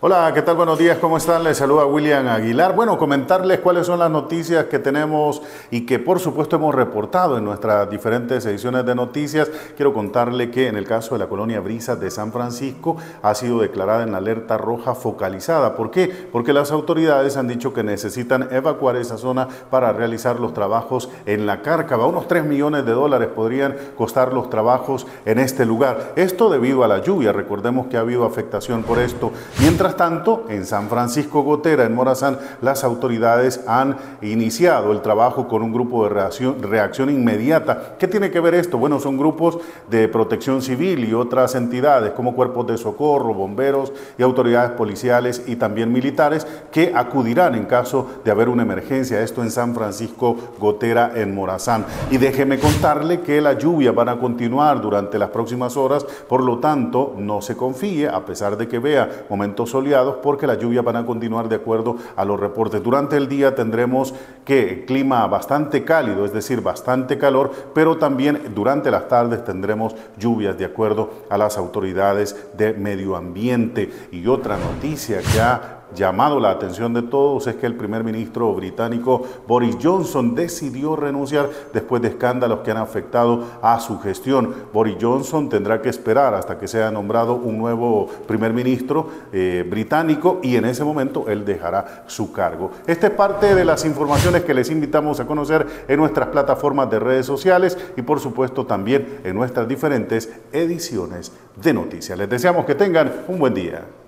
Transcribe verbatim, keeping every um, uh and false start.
Hola, ¿qué tal? Buenos días, ¿cómo están? Les saluda William Aguilar. Bueno, comentarles cuáles son las noticias que tenemos y que por supuesto hemos reportado en nuestras diferentes ediciones de noticias. Quiero contarle que en el caso de la colonia Brisas de San Francisco ha sido declarada en alerta roja focalizada. ¿Por qué? Porque las autoridades han dicho que necesitan evacuar esa zona para realizar los trabajos en la Cárcava. Unos tres millones de dólares podrían costar los trabajos en este lugar. Esto debido a la lluvia. Recordemos que ha habido afectación por esto. Mientras tanto, en San Francisco Gotera, en Morazán, las autoridades han iniciado el trabajo con un grupo de reacción, reacción inmediata. ¿Qué tiene que ver esto? Bueno, son grupos de protección civil y otras entidades como cuerpos de socorro, bomberos y autoridades policiales y también militares que acudirán en caso de haber una emergencia. Esto en San Francisco Gotera, en Morazán. Y déjeme contarle que las lluvias van a continuar durante las próximas horas, por lo tanto, no se confíe, a pesar de que vea momentos soleados, porque las lluvias van a continuar de acuerdo a los reportes. Durante el día tendremos que clima bastante cálido, es decir, bastante calor, pero también durante las tardes tendremos lluvias de acuerdo a las autoridades de medio ambiente. Y otra noticia que ha llamado la atención de todos es que el primer ministro británico Boris Johnson decidió renunciar después de escándalos que han afectado a su gestión. Boris Johnson tendrá que esperar hasta que sea nombrado un nuevo primer ministro eh, británico y en ese momento él dejará su cargo. Esta es parte de las informaciones que les invitamos a conocer en nuestras plataformas de redes sociales y por supuesto también en nuestras diferentes ediciones de noticias. Les deseamos que tengan un buen día.